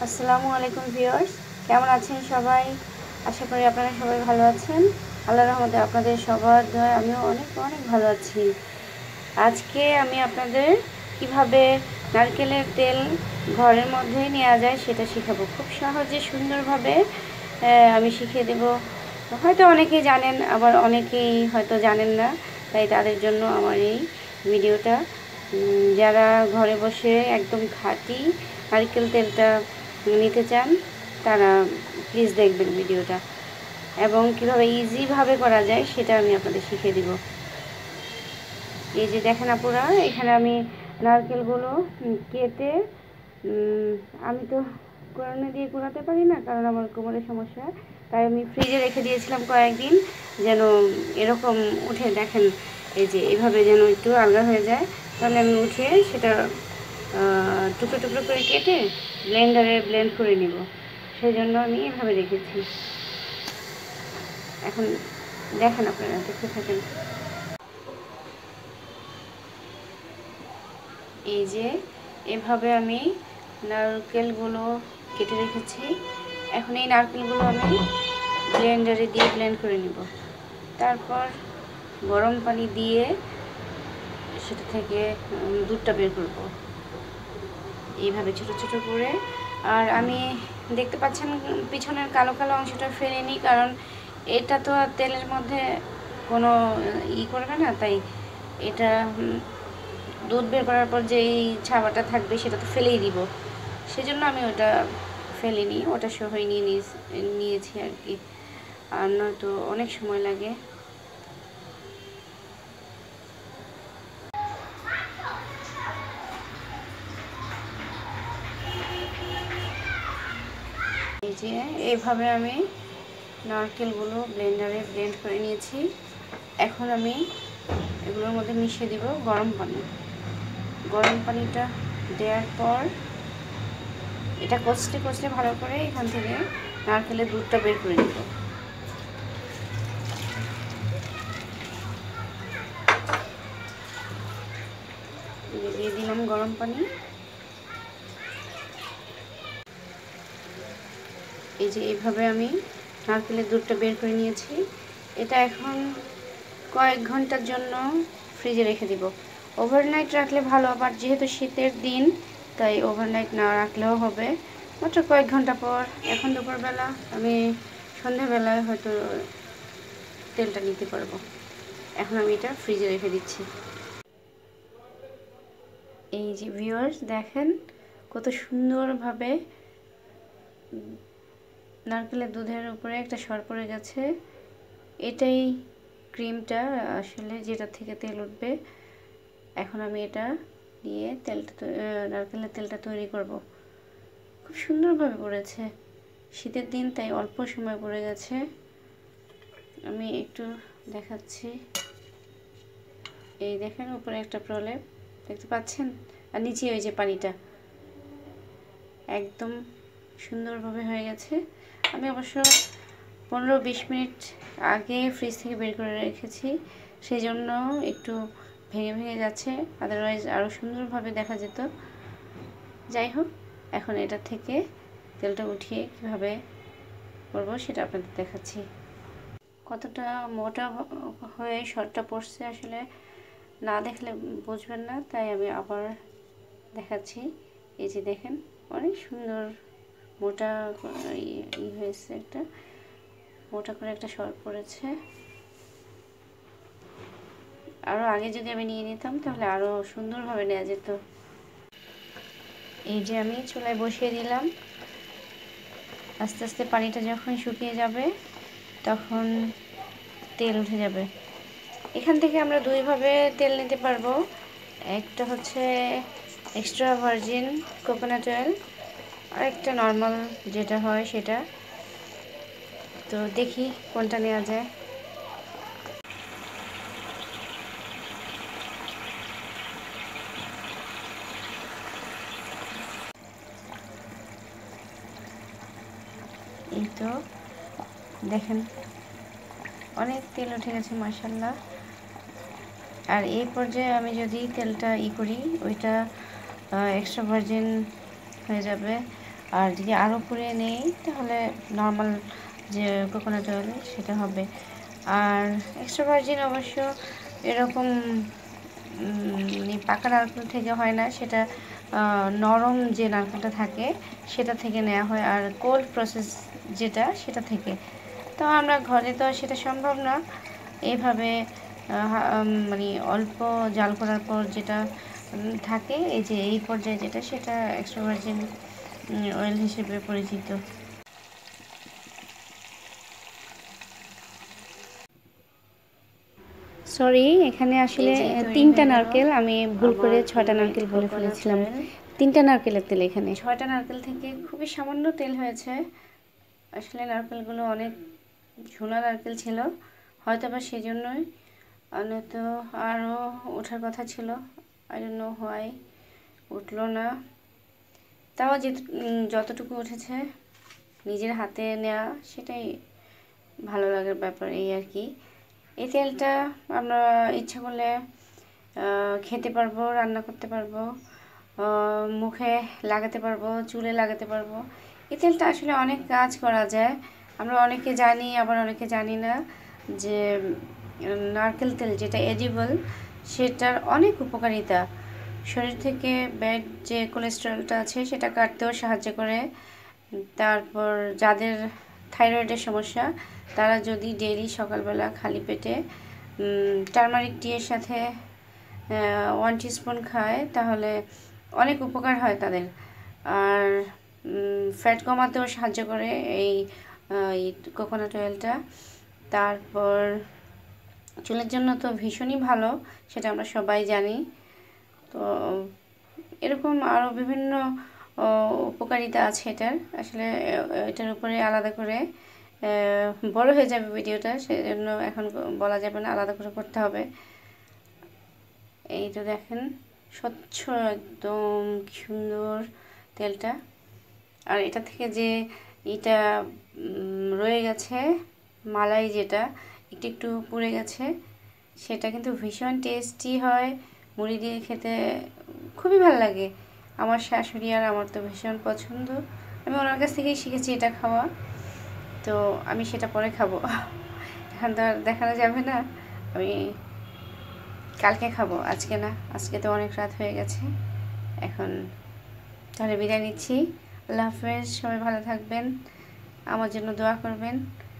আসসালামু আলাইকুম ভিউয়ার্স, কেমন আছেন সবাই? আশা করি আপনারা সবাই ভালো আছেন। আল্লাহর রহমতে আপনাদের সবার দয়ায় আমিও অনেক অনেক ভালো আছি। আজকে আমি আপনাদের কিভাবে নারকেলের তেল ঘরের মধ্যে নেওয়া যায় সেটা শেখাবো। খুব সহজে সুন্দরভাবে আমি শিখিয়ে দেব। হয়তো অনেকেই জানেন, আবার অনেকেই হয়তো জানেন না, তাই তাদের জন্য আমার এই ভিডিওটা। যারা ঘরে বসে একদম খাঁটি নারকেল তেলটা নিতে চান তারা প্লিজ দেখবেন ভিডিওটা, এবং কীভাবে ইজিভাবে করা যায় সেটা আমি আপনাদের শিখিয়ে দিব। এই যে দেখেন আপুরা, এখানে আমি নারকেলগুলো কেটে, আমি তো কোরানো দিয়ে কোরাতে পারি না, কারণ আমার কোমরের সমস্যা, তাই আমি ফ্রিজে রেখে দিয়েছিলাম কয়েকদিন, যেন এরকম উঠে, দেখেন এই যে এভাবে যেন একটু আলগা হয়ে যায়, তাহলে আমি উঠে সেটা টুকরো টুকরো করে কেটে ব্লেন্ডারে ব্লেন্ড করে নিব। সেই জন্য আমি এভাবে রেখেছি। এখন দেখেন, আপনারা দেখতে থাকেন। এই যে এভাবে আমি নারকেলগুলো কেটে রেখেছি। এখন এই নারকেলগুলো আমি ব্লেন্ডারে দিয়ে ব্লেন্ড করে নিব। তারপর গরম পানি দিয়ে সেটা থেকে দুধটা বের করব এইভাবে ছোট ছোট করে। আর আমি দেখতে পাচ্ছেন পিছনের কালো কালো অংশটা ফেলে নিই, কারণ এটা তো তেলের মধ্যে কোনো করবে না, তাই এটা দুধ বের করার পর যেই ছাবাটা থাকবে সেটা তো ফেলেই দিব, সেজন্য আমি ওটা ফেলিনি, ওটা সহই নিয়েছি আর কি, আর নয়তো অনেক সময় লাগে। এই যে এইভাবে আমি নারকেলগুলো ব্লেন্ডারে ব্লেন্ড করে নিয়েছি। এখন আমি এগুলোর মধ্যে মিশিয়ে দিব গরম পানি। গরম পানিটা দেওয়ার পর এটা কষলে কষলে ভালো করে এখান থেকে নারকেলের দুধটা বের করে দিব। দিয়ে দিলাম গরম পানি। এই যে এইভাবে আমি নারকেলের দুধটা বের করে নিয়েছি। এটা এখন কয়েক ঘন্টার জন্য ফ্রিজে রেখে দিব। ওভারনাইট রাখলে ভালো, আবার যেহেতু শীতের দিন তাই ওভারনাইট না রাখলেও হবে। মাত্র কয়েক ঘন্টা পর, এখন দুপুরবেলা, আমি সন্ধ্যাবেলায় হয়তো তেলটা নিতে পারবো। এখন আমি এটা ফ্রিজে রেখে দিচ্ছি। এই যে ভিউয়ার্স, দেখেন কত সুন্দরভাবে নারকেলের দুধের উপরে একটা সর পড়ে গেছে। এটাই ক্রিমটা আসলে, যেটা থেকে তেল উঠবে। এখন আমি এটা দিয়ে নারকেলের তেলটা তৈরি করব। খুব সুন্দরভাবে পড়েছে, শীতের দিন তাই অল্প সময় পড়ে গেছে। আমি একটু দেখাচ্ছি। এই দেখেন উপরে একটা প্রলেপ দেখতে পাচ্ছেন, আর নিচে ওই যে পানিটা একদম সুন্দরভাবে হয়ে গেছে। আমি অবশ্য 15-20 মিনিট আগে ফ্রিজ থেকে বের করে রেখেছি, সেই জন্য একটু ভেঙে ভেঙে যাচ্ছে, আদারওয়াইজ আরও সুন্দরভাবে দেখা যেত। যাই হোক, এখন এটা থেকে তেলটা উঠিয়ে কীভাবে করব সেটা আপনাদের দেখাচ্ছি। কতটা মোটা হয়ে সরটা পড়ছে আসলে না দেখলে বুঝবেন না, তাই আমি আবার দেখাচ্ছি। এই যে দেখেন, অনেক সুন্দর মোটা হয়েছে, একটা মোটা করে একটা সর পড়েছে। আরও আগে যদি আমি নিয়ে নিতাম তাহলে আরও সুন্দরভাবে নেওয়া যেত। এই যে আমি চুলায় বসিয়ে দিলাম। আস্তে আস্তে পানিটা যখন শুকিয়ে যাবে তখন তেল উঠে যাবে। এখান থেকে আমরা দুইভাবে তেল নিতে পারবো। একটা হচ্ছে এক্সট্রা ভার্জিন কোকোনাট অয়েল, আর একটা নর্মাল যেটা হয় সেটা। তো দেখি কোনটা নেওয়া যায়। এই তো দেখেন অনেক তেল উঠে গেছে মাশাআল্লাহ। আর এই পর্যায়ে আমি যদি তেলটা করি, ওইটা এক্সট্রা ভার্জিন হয়ে যাবে, আর যদি আরও পুড়িয়ে নেই তাহলে নর্মাল যে কোকোনাট অয়েল সেটা হবে। আর এক্সট্রা ভার্জিন অবশ্য এরকম মানে পাকা নারকেল থেকে হয় না, সেটা নরম যে নারকেলটা থাকে সেটা থেকে নেওয়া হয়, আর কোল্ড প্রসেস যেটা সেটা থেকে। তো আমরা ঘরে তো সেটা সম্ভব না, এইভাবে মানে অল্প জাল করার পর যেটা থাকে এই যে এই পর্যায়ে যেটা, সেটা এক্সট্রা ভার্জিন অয়েল হিসেবে পরিচিত। সরি, এখানে আসলে 3টা নারকেল, আমি ভুল করে 6টা নারকেল বলে ফেলেছিলাম। 3টা নারকেলের তেল, এখানে 6টা নারকেল থেকে খুবই সামান্য তেল হয়েছে। আসলে নারকেলগুলো অনেক ঝোলা নারকেল ছিল, হয়তো বা সেজন্যই, নয়তো আরও ওঠার কথা ছিল। আই ডোন্ট নো হোয়াই উঠলো না। তাও যতটুকু উঠেছে নিজের হাতে নেওয়া, সেটাই ভালো লাগার ব্যাপার, এই আর কি। এই তেলটা আমরা ইচ্ছা করলে খেতে পারবো, রান্না করতে পারবো, মুখে লাগাতে পারবো, চুলে লাগাতে পারবো। এই তেলটা আসলে অনেক কাজ করা যায়। আমরা অনেকে জানি, আবার অনেকে জানি না যে নারকেল তেল যেটা এডিবল, সেটার অনেক উপকারিতা। শরীর থেকে ব্যাড যে কোলেস্টেরলটা আছে সেটা কাটতেও সাহায্য করে। তারপর যাদের থাইরয়েডের সমস্যা, তারা যদি ডেইলি সকালবেলা খালি পেটে টারমারিক টিয়ের সাথে 1 টিস্পুন খায় তাহলে অনেক উপকার হয় তাদের। আর ফ্যাট কমাতেও সাহায্য করে এই কোকোনাট অয়েলটা। তারপর চুলের জন্য তো ভীষণই ভালো, সেটা আমরা সবাই জানি। তো এরকম আরও বিভিন্ন উপকারিতা আছে এটার। আসলে এটার উপরে আলাদা করে বড় হয়ে যাবে ভিডিওটা, সেজন্য এখন বলা যাবে না, আলাদা করে করতে হবে। এই তো দেখেন, স্বচ্ছ একদম সুন্দর তেলটা। আর এটা থেকে যে এটা রয়ে গেছে মালাই, যেটা একটু একটু পুড়ে গেছে, সেটা কিন্তু ভীষণ টেস্টি হয়। মুড়ি দিয়ে খেতে খুবই ভালো লাগে। আমার শাশুড়ি আর আমার তো ভীষণ পছন্দ। আমি ওনার কাছ থেকেই শিখেছি এটা খাওয়া, তো আমি সেটা পরে খাবো, এখন তো আর দেখানো যাবে না। আমি কালকে খাবো, আজকে না, আজকে তো অনেক রাত হয়ে গেছে। এখন তাহলে বিদায় নিচ্ছি। আল্লাহ হাফেজ, সবাই ভালো থাকবেন, আমার জন্য দোয়া করবেন।